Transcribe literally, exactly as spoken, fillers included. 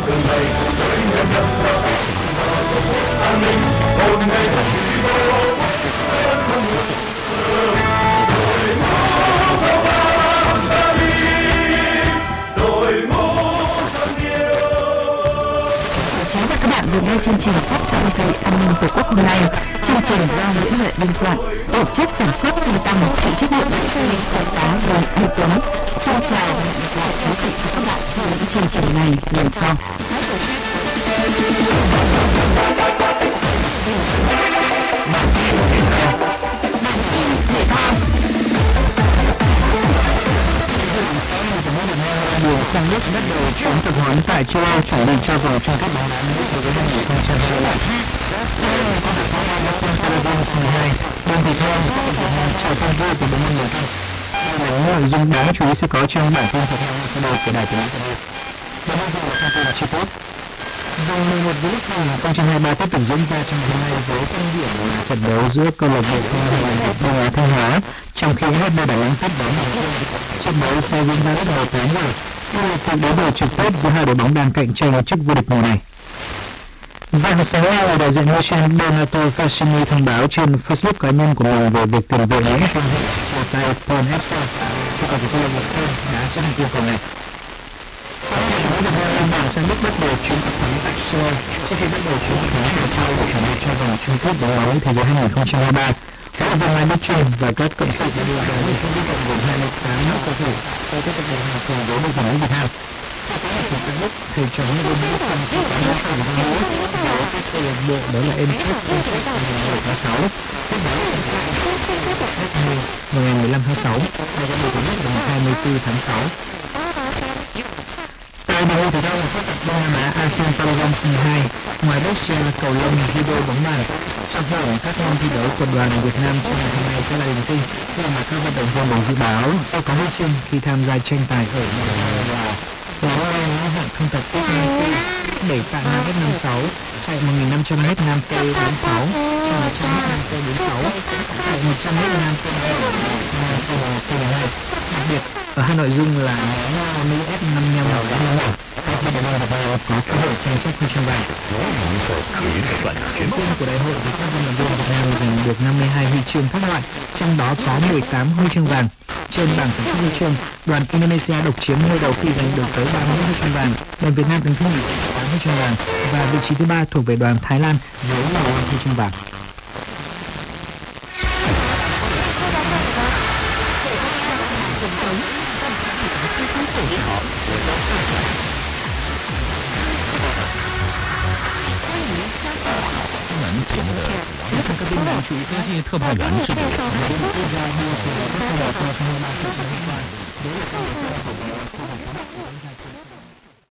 Các bạn vừa nghe chương trình phát thanh về an ninh Tổ quốc hôm nay. Chương trình do Nguyễn Huệ biên soạn, tổ chức sản xuất Thanh Tâm, chịu trách nhiệm đại tá Đoàn Anh Tuấn. Xin chào và hẹn gặp lại quý vị và các bạn trong những chương trình này lần sau. Đường sang Đức bắt đầu chuyến tập huấn tại châu Âu chuẩn bị cho vòng chung kết bóng đá Mỹ đối với hai nghìn không trăm hai mươi lăm. Có thể có hai sân Paradise mười hai, bên Việt Nam có thể Việt Nam chào thân vui của bộ môn người thân. Đây là những nội dung đáng chú ý sẽ có trong bản tin thể thao sau đây của Đài Tiếng nói Việt Nam. Và bây giờ là thông tin chi tiết. Vòng mười một V-League hai nghìn không trăm hai mươi ba tiếp tục diễn ra trong hôm nay với tâm điểm là trận đấu giữa câu lạc bộ Thanh Hóa và Đông Á Thanh Hóa, trong khi ép bê Đà Nẵng tiếp đón Hải Dương. Trận đấu sẽ diễn ra rất mười tám giờ. Đây là cuộc đối đầu trực tiếp giữa hai đội bóng đang cạnh tranh chức vô địch mùa này. Dạng sáng nay, đại diện Michel Donato Fassini thông báo trên Facebook cá nhân của mình về việc tiền vệ Mỹ trong cuộc tại Paul ép xê cho cầu thủ câu lạc bộ Paul đã chấp nhận yêu cầu này. Sau đó, đội bóng Việt Nam sẽ bắt đầu chuyến tập huấn tại châu Âu trước khi bắt đầu chuyến tập huấn tại châu Âu để chuẩn bị cho vòng chung kết bóng đá thế giới hai nghìn không trăm hai mươi ba. Các đội bóng Mai Đức Trung và các cộng sự sẽ đưa đến sân diễn tập gồm hai mươi tám nước cầu thủ sẽ tiếp tục đồng hành cùng với đội tuyển Việt Nam. Theo kế hoạch của Đức, thầy trò huấn luyện viên Đức sẽ có những phần ra nữa với các câu lạc bộ đó là Eintracht Frankfurt vào ngày mười tháng sáu, tiếp đó là Mainz vào ngày mười lăm tháng sáu và các đội tuyển Đức vào ngày hai mươi tư tháng sáu. Tại đại hội thể thao phát tập Đông Nam Á ASEAN Paragames mười hai, ngoài boxing, cầu lông, judo, bóng bàn, trong khi các môn thi đấu của đoàn Việt Nam trong ngày hôm nay sẽ là điền kinh, khi mà các vận động viên được dự báo sẽ có huy chương khi tham gia tranh tài ở môn là là hạng thương tập quốc năm tư, đẩy tạ nam ép năm sáu, chạy một nghìn năm trăm mét nam T bốn sáu, chạy một trăm mét nam T bốn sáu, chạy một trăm mét nam T hai. Đặc biệt ở hai nội dung là nữ ép năm mươi lăm và năm mươi lăm, các vận động viên Việt Nam có cơ hội tranh chấp huy chương vàng. Chiến công của đại hội thì các vận động viên Việt Nam giành được năm mươi hai huy chương các loại, trong đó có mười tám huy chương vàng. Trên bảng tổng sắp huy chương, đoàn Indonesia độc chiếm ngôi đầu khi giành được tới ba mươi huy chương vàng, đoàn Việt Nam đứng thứ nhì với tám huy chương vàng và vị trí thứ ba thuộc về đoàn Thái Lan với mười lăm huy chương vàng. Chuyển sang các tin đáng chú ý khác như 特派员制度。